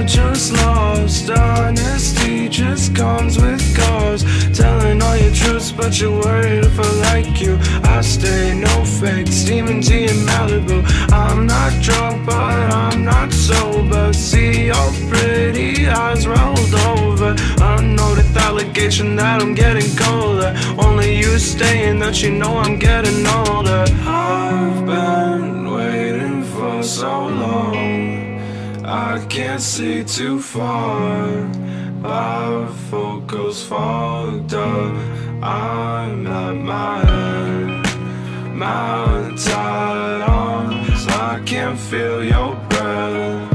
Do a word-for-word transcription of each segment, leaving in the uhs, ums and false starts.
just lost. Honesty just comes with scars. Telling all your truths, but you're worried if I like you. I stay no fake, steaming tea in Malibu. I'm not drunk, but I'm not sober. See your pretty eyes rolled over. Unnoticed allegation that I'm getting colder. Only you staying that you know I'm getting older. I've been waiting for so long, I can't see too far. Bifocals fogged up, I'm at my end. Mountain tied arms, I can't feel your breath.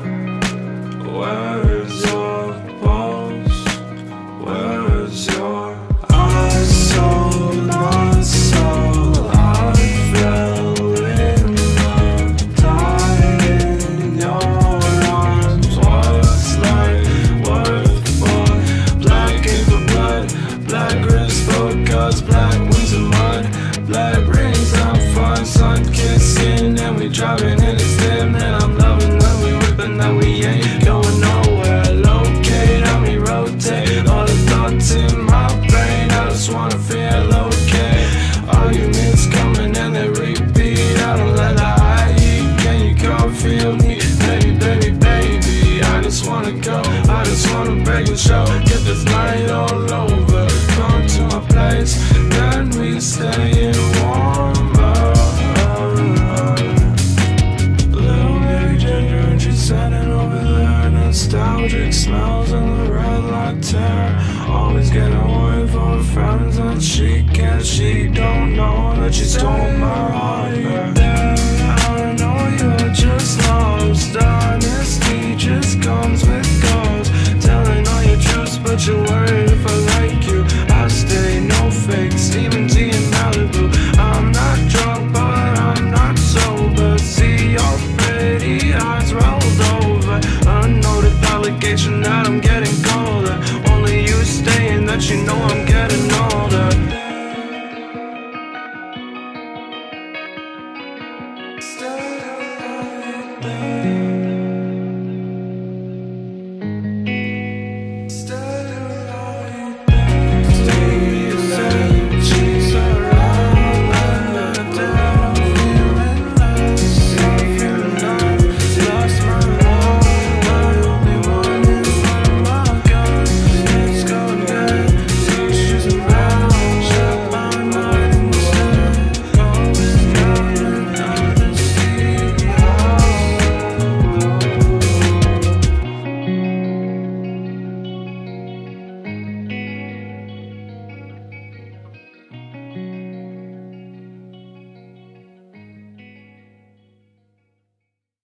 Where's your pulse? Where's your eyes? Sold my soul, I fell in love, died in your arms. What's life worth for? Black ink for blood, black wrist for cuts, black wings of mud, black rings on fun, sun kissing, and we driving in a stem. And I'm loving that we whipping, that we ain't going nowhere. Locate, help me rotate all the thoughts in my brain. I just wanna feel okay. Arguments coming and they repeat. I don't let the eye eat. Can you come feel me? Baby, baby, baby, I just wanna go, I just wanna break the show, get this night all over. Come to my place, then we stay in warmer. Little baby ginger and she's standing over there. Nostalgic smells in the red light tear. Always getting away from her friends that she can't. She don't know that she stole my heart. I know you're just lost.